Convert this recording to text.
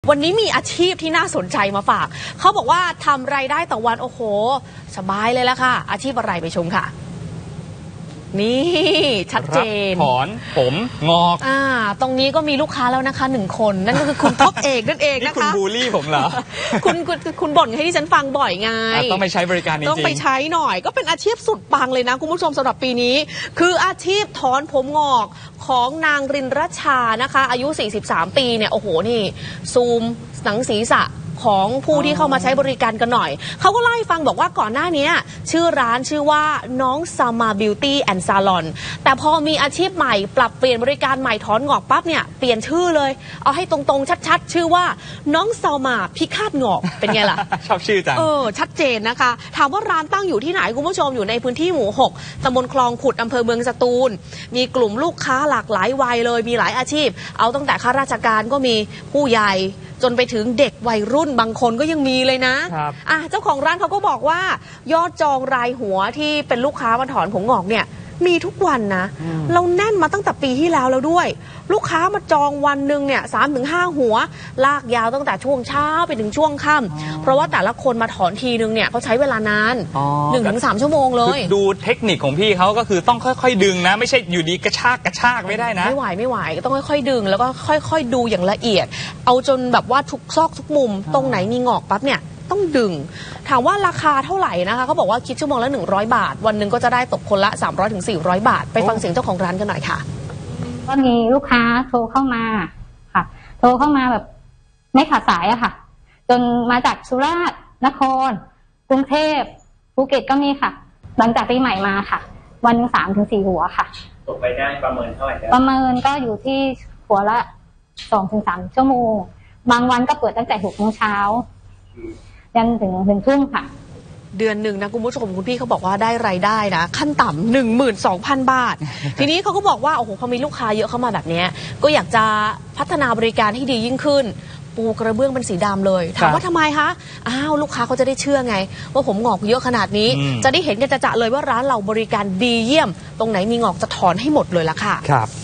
วันนี้มีอาชีพที่น่าสนใจมาฝากเขาบอกว่าทำรายได้ต่อวันโอ้โหสบายเลยละค่ะอาชีพอะไรไปชมค่ะนี่ชัดเจนถอนผมงอกตรงนี้ก็มีลูกค้าแล้วนะคะ1 คนนั่นก็คือคุณท็อปเอกนั่นเองนะคะคุณบูลลี่ผมเหรอคุณบ่นให้ที่ฉันฟังบ่อยไงต้องไปใช้บริการจริงต้องไปใช้หน่อยก็เป็นอาชีพสุดปังเลยนะคุณผู้ชมสำหรับปีนี้คืออาชีพถอนผมงอกของนางรินรัชชานะคะอายุ43 ปีเนี่ยโอ้โหนี่ซูมหนังศีรษะของผู้ที่เข้ามาใช้บริการกันหน่อยเขาก็เล่าให้ฟังบอกว่าก่อนหน้านี้ชื่อร้านชื่อว่าน้องซามาบิวตี้แอนด์ซาลอนแต่พอมีอาชีพใหม่ปรับเปลี่ยนบริการใหม่ถอนงอกปั๊บเนี่ยเปลี่ยนชื่อเลยเอาให้ตรงๆชัดๆชื่อว่าน้องซามาพิฆาตงอกเป็นไงล่ะชอบชื่อจังชัดเจนนะคะถามว่าร้านตั้งอยู่ที่ไหนคุณผู้ชมอยู่ในพื้นที่หมู่6ตำบลคลองขุดอำเภอเมืองสตูลมีกลุ่มลูกค้าหลากหลายวัยเลยมีหลายอาชีพเอาตั้งแต่ข้าราชการก็มีผู้ใหญ่จนไปถึงเด็กวัยรุ่นบางคนก็ยังมีเลยนะเจ้าของร้านเขาก็บอกว่ายอดจองรายหัวที่เป็นลูกค้ามาถอนผมงอกเนี่ยมีทุกวันนะเราแน่นมาตั้งแต่ปีที่แล้วด้วยลูกค้ามาจองวันหนึ่งเนี่ย3-5 หัวลากยาวตั้งแต่ช่วงเช้าไปถึงช่วงค่ำเพราะว่าแต่ละคนมาถอนทีนึงเนี่ยเขาใช้เวลานาน 1-3 ชั่วโมงเลยดูเทคนิคของพี่เขาก็คือต้องค่อยๆดึงนะไม่ใช่อยู่ดีกระชากไม่ได้นะไม่ไหวก็ต้องค่อยๆดึงแล้วก็ค่อยๆดูอย่างละเอียดเอาจนแบบว่าทุกซอกทุกมุมตรงไหนมีงอกปั๊บเนี่ยต้องดึงถามว่าราคาเท่าไหร่นะคะเขาบอกว่าคิดชั่วโมงละ100 บาทวันหนึ่งก็จะได้ตกคนละ300-400 บาทไปฟังเสียงเจ้าของร้านกันหน่อยค่ะก็มีลูกค้าโทรเข้ามาค่ะโทรเข้ามาแบบไม่ขาดสายอะค่ะจนมาจากสุราษฎร์นครกรุงเทพภูเก็ตก็มีค่ะหลังจากปีใหม่มาค่ะวันหนึ่ง3-4 หัวค่ะตกไปได้ประเมินเท่าไหร่ประเมินก็อยู่ที่หัวละ2-3 ชั่วโมงบางวันก็เปิดตั้งแต่6 โมงเช้ายันถึงทุ่มค่ะเดือนหนึ่งนะคุณผู้ชมคุณพี่เขาบอกว่าได้รายได้นะขั้นต่ำ12,000 บาท ทีนี้เขาก็บอกว่าโอ้โหพอมีลูกค้าเยอะเข้ามาแบบนี้ก็อยากจะพัฒนาบริการให้ดียิ่งขึ้นปูกระเบื้องเป็นสีดำเลยถามว่าทำไมคะลูกค้าเขาจะได้เชื่อไงว่าผมงอกเยอะขนาดนี้จะได้เห็นกันจะเลยว่าร้านเราบริการดีเยี่ยมตรงไหนมีงอกจะถอนให้หมดเลยละค่ะครับ